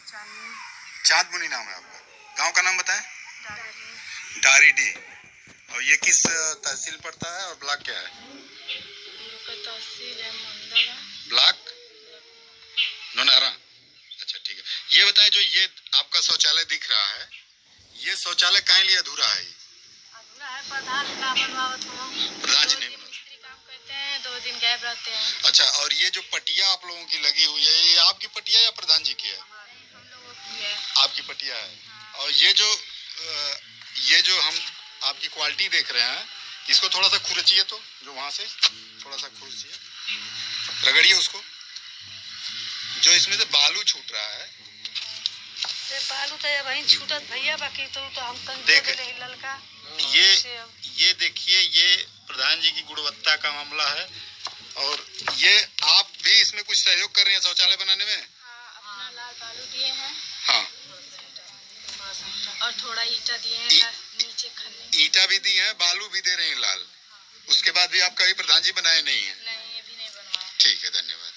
चांदमुनी नाम है आपका। गांव का नाम बताएं। डारीडी। और ये किस तहसील पड़ता है और ब्लॉक क्या है? तहसील है मंडला। ब्लॉक नोनारा। अच्छा ठीक है। ये बताएं, जो ये आपका शौचालय दिख रहा है, ये शौचालय कहाँ लिए अधूरा है? अधूरा है, प्रधान ना बनवावत हो। प्रधान जी नहीं बनवाते। मिस्त्री काम करते हैं, 2 दिन गायब रहते हैं। अच्छा, और ये जो पटिया आप लोगों की लगी हुई है, ये आपकी पटिया या प्रधान जी की है? हम लोगों की है। आपकी पटिया है। और ये जो हम आपकी क्वालिटी देख रहे हैं, इसको थोड़ा सा खुरचिए, तो जो वहां से थोड़ा सा खुरचिए, रगड़िए उसको, जो इसमें से बालू छूट रहा है। बालू तो वहीं छूटत भैया, बाकी तो हम देख ललका। ये देखिए, ये प्रधान जी की गुणवत्ता का मामला है। और ये आप भी इसमें कुछ सहयोग कर रहे हैं शौचालय बनाने में? अपना लाल बालू दिए हैं। हाँ, और थोड़ा ईटा दिए हैं नीचे खन्ने। ईटा भी दी है, बालू भी दे रहे हैं लाल। उसके बाद भी आप कभी प्रधान जी बनाए नहीं है? नहीं, ये भी नहीं बनवाया। ठीक है, धन्यवाद।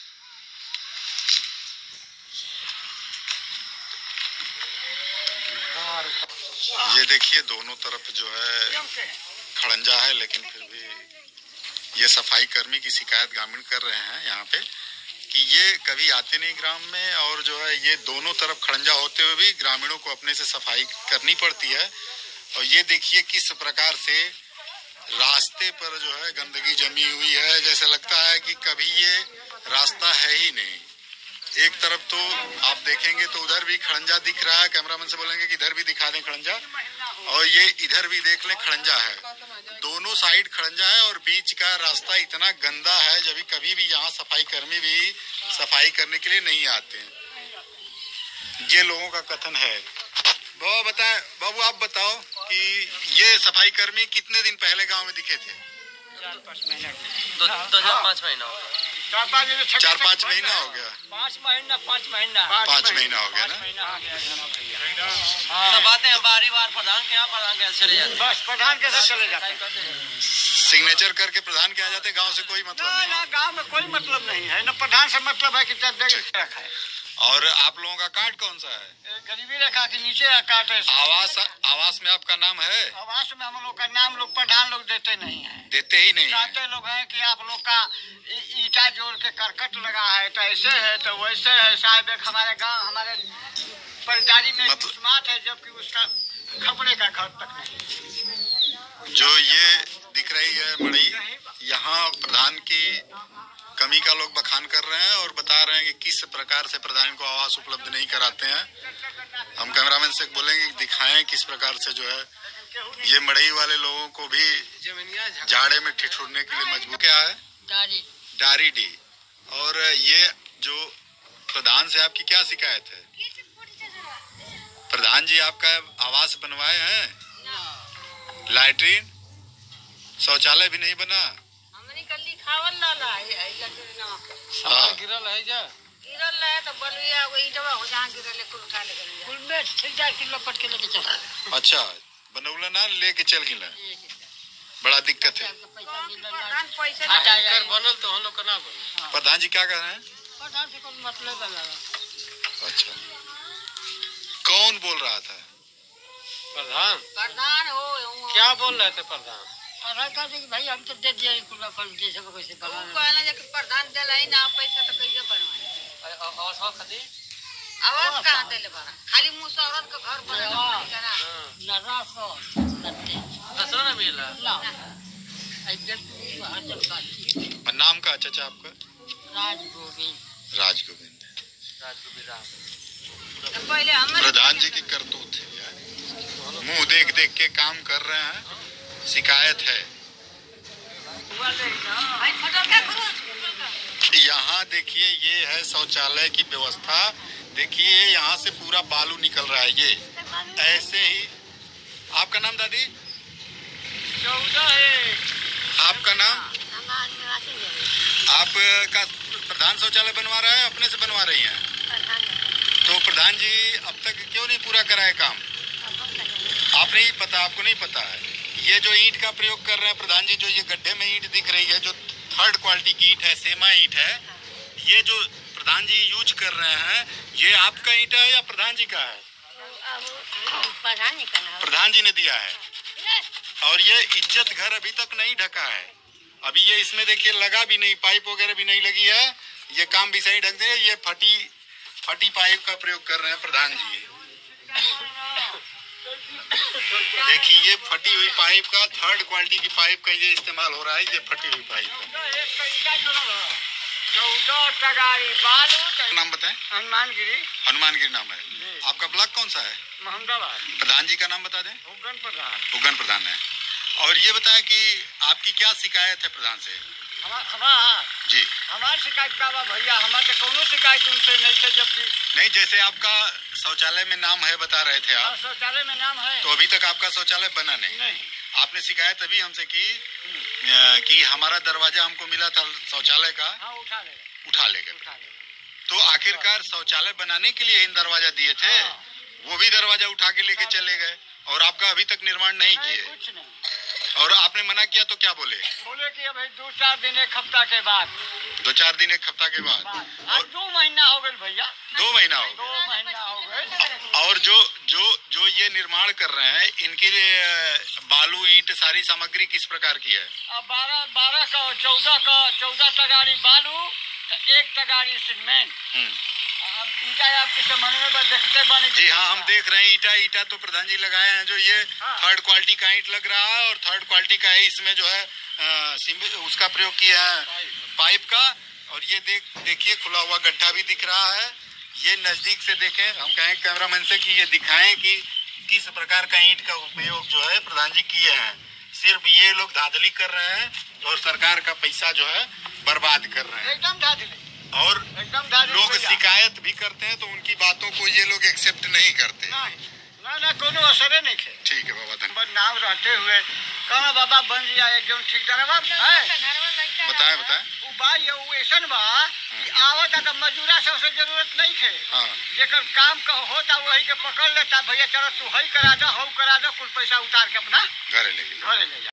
ये देखिए, दोनों तरफ जो है खड़ंजा है, लेकिन फिर भी ये सफाई कर्मी की शिकायत ग्रामीण कर रहे हैं यहाँ पे कि ये कभी आते नहीं ग्राम में, और जो है ये दोनों तरफ खड़ंजा होते हुए भी ग्रामीणों को अपने से सफाई करनी पड़ती है। और ये देखिए किस प्रकार से रास्ते पर जो है गंदगी जमी हुई है, जैसे लगता है कि कभी ये रास्ता है ही नहीं। एक तरफ तो आप देखेंगे तो उधर भी खड़ंजा दिख रहा है, कैमरामैन से बोलेंगे कि इधर भी दिखा दें खड़ंजा, और ये इधर भी देख लें खड़ंजा है। दोनों साइड खड़ंजा है और बीच का रास्ता इतना गंदा है, जब कभी भी यहाँ सफाई कर्मी भी सफाई करने के लिए नहीं आते हैं। ये लोगों का कथन है। बाबू बताएं, बाबू आप बताओ कि ये सफाई कर्मी कितने दिन पहले गांव में दिखे थे? 4-5 महीना 5 महीना हो गया। 4-5 महीना हो गया। 5 महीना 5 महीना 5 महीना हो गया ना? सब आते हैं बारी बार प्रधान के यहाँ, प्रधान के चले जाते हैं। बस प्रधान के साथ चले जाते हैं। सिग्नेचर करके प्रधान के आ जाते, गांव से कोई मतलब नहीं। ना गांव में कोई मतलब नहीं है, न प्रधान से मतलब है कि जब रखा है। और आप लोगों का कार्ड कौन सा है? गरीबी रेखा के नीचे कार्ड है। आवास में आपका नाम है? आवास में हम लोग का नाम लोग प्रधान लोग देते नहीं है। देते ही नहीं है। चाहते लोग हैं कि आप लोग का ईटा जोड़ के करकट लगा है, तो ऐसे है तो वैसे है। साहब एक हमारे गांव हमारे परिदारी में स्मार्ट है, जबकि उसका खपड़े का घर तक नहीं। जो ये दिख रही है मड़ई, यहाँ प्रधान की कमी का लोग बखान कर रहे हैं और बता रहे हैं कि किस प्रकार से प्रधान को आवास उपलब्ध नहीं कराते हैं। हम कैमरामैन से बोलेंगे कि दिखाएं किस प्रकार से जो है ये मड़ई वाले लोगों को भी जाड़े में ठिठुरने के लिए मजबूर। क्या है? डारीडी। और ये जो प्रधान से आपकी क्या शिकायत है? प्रधान जी आपका आवास बनवाए हैं, लैट्रिन शौचालय भी नहीं बना। गिरल है जा गिरल है तो बलुया वही दवा हो जहाँ गिरल है, कुल उठा लेकर कुल में 6 किलो पट के लेके चला। अच्छा, बनौला ना लेके चल गिला, बड़ा दिक्कत है। प्रधान पैसे बनल तो हम लोग का ना बन। प्रधान जी क्या कर रहे हैं? प्रधान से कोई मतलब नहीं। अच्छा, कौन बोल रहा था? प्रधान हो क्या बोल रहे थे प्रधान? भाई हम तो दे दिया जैसे कैसे प्रधान दिलाई ना पैसा तो कैसे बनवाए? आवाज कहाँ दिले बना? खाली मुँह से औरत का घर नाम का चाचा आपका? राजगोविंद। पहले प्रधान जी की करतूत है, मुंह देख देख के काम कर रहे हैं, शिकायत है। यहाँ देखिए, ये है शौचालय की व्यवस्था। देखिए यहाँ से पूरा बालू निकल रहा है। ये ऐसे ही। आपका नाम दादी? आपका नाम? आपका प्रधान शौचालय बनवा रहा है, अपने से बनवा रही हैं? तो प्रधान जी अब तक क्यों नहीं पूरा करा है काम? आप नहीं पता, आपको नहीं पता है? ये जो ईंट का प्रयोग कर रहे हैं प्रधान जी, जो ये गड्ढे में ईंट दिख रही है, जो 3rd क्वालिटी की ईंट है, सेमा ईंट है, ये जो प्रधान जी यूज कर रहे हैं, ये आपका ईंट है या प्रधान जी का है? प्रधान जी ने दिया है। और ये इज्जत घर अभी तक नहीं ढका है। अभी ये इसमें देखिए लगा भी नहीं, पाइप वगैरह भी नहीं लगी है। ये काम भी सही ढंग से, ये फटी पाइप का प्रयोग कर रहे हैं प्रधान जी। देखिए ये फटी हुई पाइप का, थर्ड क्वालिटी की पाइप का ये इस्तेमाल हो रहा है। ये फटी हुई पाइप का। 14 तगारी बालू। नाम बताएं। हनुमानगिरी नाम है। आपका ब्लॉक कौन सा है? मोहम्मदाबाद। प्रधान जी का नाम बता दें। उगन प्रधान है। और ये बताएं कि आपकी क्या शिकायत है प्रधान से? जी हमारी शिकायत का बा भैया, हमारे तो कोनो शिकायत उनसे नहीं थे। जबकि नहीं, जैसे आपका शौचालय में नाम है बता रहे थे आप। शौचालय में नाम है, तो अभी तक आपका शौचालय बना नहीं। आपने शिकायत अभी हमसे की कि हमारा दरवाजा हमको मिला था शौचालय का। हाँ, उठा ले गए। तो आखिरकार शौचालय बनाने के लिए इन दरवाजा दिए थे, वो भी दरवाजा उठा के लेके चले गए और आपका अभी तक निर्माण नहीं किए। कुछ नहीं। और आपने मना किया तो क्या बोले? कि अभी 2-4 दिन एक हफ्ता के बाद। 2-4 दिन एक हफ्ता के बाद। और 2 महीना हो गए भैया। 2 महीना हो गए। 2 महीना हो गए। और जो ये निर्माण कर रहे हैं, इनकी बालू ईंट सारी सामग्री किस प्रकार की है? 12 का 14 तगारी बालू, 1 तगारी सीमेंट। ईटा आपके सामने में देखते बने। जी हाँ, हम देख रहे हैं ईटा तो प्रधान जी लगाए हैं। जो ये थर्ड क्वालिटी का ईंट लग रहा है और थर्ड क्वालिटी का है। इसमें जो है उसका प्रयोग किया है पाइप का। और ये देखिए खुला हुआ गड्ढा भी दिख रहा है। ये नजदीक से देखें, हम कहें कैमरामैन से कि ये दिखाएं कि किस प्रकार का ईंट का उपयोग जो है प्रधान जी किए हैं। सिर्फ ये लोग धांधली कर रहे हैं और सरकार का पैसा जो है बर्बाद कर रहे हैं। एकदम धांधली। और लोग शिकायत भी करते हैं तो उनकी बातों को ये लोग एक्सेप्ट नहीं करते। ना कोनो असर नहीं है। ठीक है बाबा, धन्यवाद। नाम रहते हुए कहना बाबा बन जाए एकदम ठेकेदार बताएं। वो ऐसन बा कि आवत तो मजूरा से उसे जरूरत नहीं है। जेकर काम का होता वही के पकड़ लेता, भैया चलो तू हई करा दो, हऊ करा दो, कुल पैसा उतार के अपना घरे ले जा।